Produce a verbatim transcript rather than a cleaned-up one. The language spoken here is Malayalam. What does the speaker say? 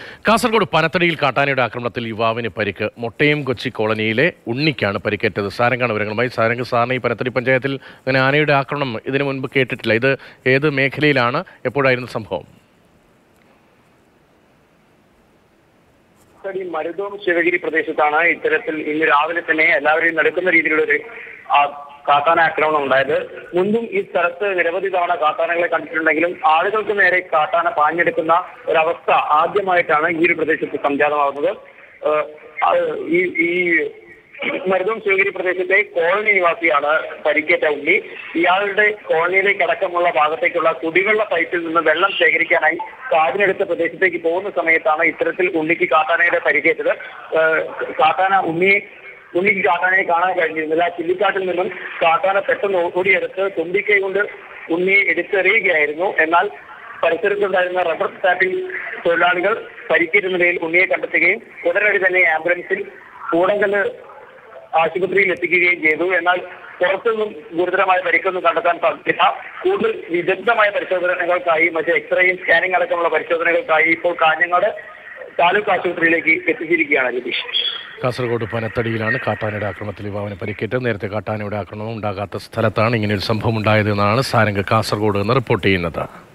കാസർഗോഡ് പനത്തടിയിൽ കാട്ടാനയുടെ ആക്രമണത്തിൽ യുവാവിന് പരിക്ക്. മൊട്ടയം കൊച്ചി കോളനിയിലെ ഉണ്ണിക്കാണ് പരിക്കേറ്റത്. സാരംഗാണ് വിവരങ്ങളുമായി. സാരംഗ്, സാറിന് ഈ പനത്തടി പഞ്ചായത്തിൽ അങ്ങനെ ആനയുടെ ആക്രമണം ഇതിനു മുൻപ് കേട്ടിട്ടില്ല. ഇത് ഏത് മേഖലയിലാണ്, എപ്പോഴായിരുന്നു സംഭവം? മരുതോം ശിവഗിരി പ്രദേശത്താണ് ഇത്തരത്തിൽ ഇന്ന് രാവിലെ തന്നെ എല്ലാവരെയും നടക്കുന്ന രീതിയിലുള്ള ഒരു കാട്ടാന ആക്രമണം ഉണ്ടായത്. മുൻപും ഈ സ്ഥലത്ത് നിരവധി തവണ കാട്ടാനകളെ കണ്ടിട്ടുണ്ടെങ്കിലും ആളുകൾക്ക് നേരെ കാട്ടാന പാഞ്ഞെടുക്കുന്ന ഒരവസ്ഥ ആദ്യമായിട്ടാണ് ഈ ഒരു പ്രദേശത്ത് സംജാതമാകുന്നത്. ഈ ഈ മരുതോം ശിവഗിരി പ്രദേശത്തെ കോളനി നിവാസിയാണ് പരിക്കേറ്റ ഉണ്ണി. ഇയാളുടെ കോളനിയിലേക്ക് അടക്കമുള്ള ഭാഗത്തേക്കുള്ള കുടിവെള്ള പൈപ്പിൽ നിന്ന് വെള്ളം ശേഖരിക്കാനായി കാടിനടുത്ത പ്രദേശത്തേക്ക് പോകുന്ന സമയത്താണ് ഇത്തരത്തിൽ ഉണ്ണിക്ക് കാട്ടാനയുടെ പരിക്കേറ്റത്. കാട്ടാന ഉണ്ണിയെ ഉണ്ണിക്ക് കാട്ടാനയെ കാണാൻ കഴിഞ്ഞിരുന്നില്ല. ചുള്ളിക്കാട്ടിൽ നിന്നും കാട്ടാന പെട്ടെന്ന് ഓടിയെടുത്ത് തുമ്പിക്കൈ കൊണ്ട് ഉണ്ണിയെ എടുത്തെറിയുകയായിരുന്നു. എന്നാൽ പരിസരത്തുണ്ടായിരുന്ന റബ്ബർ ടാപ്പിംഗ് തൊഴിലാളികൾ പരിക്കേറ്റ നിലയിൽ ഉണ്ണിയെ കണ്ടെത്തുകയും ഉടനടി തന്നെ ആംബുലൻസിൽ കൂടങ്കല് ആശുപത്രിയിൽ എത്തിക്കുകയും ചെയ്തു. എന്നാൽ പുറത്തുനിന്നും ഗുരുതരമായ പരിക്കൊന്നും കണ്ടെത്താൻ സാധിച്ചില്ല. കൂടുതൽ വിദഗ്ധമായ പരിശോധനകൾക്കായി മറ്റ് എക്സ്റേയും സ്കാനിംഗ് അടക്കമുള്ള പരിശോധനകൾക്കായി ഇപ്പോൾ കാഞ്ഞങ്ങാട് താലൂക്ക് ആശുപത്രിയിലേക്ക് എത്തിച്ചിരിക്കുകയാണ് രതീഷ്. കാസർഗോഡ് പനത്തടിയിലാണ് കാട്ടാനയുടെ ആക്രമണത്തിൽ യുവാവിന് പരിക്കേറ്റത്. നേരത്തെ കാട്ടാനയുടെ ആക്രമണം ഉണ്ടാകാത്ത സ്ഥലത്താണ് ഇങ്ങനെയൊരു സംഭവം ഉണ്ടായതെന്നാണ് സാരംഗ് കാസർഗോഡ് എന്ന് റിപ്പോർട്ട് ചെയ്യുന്നത്.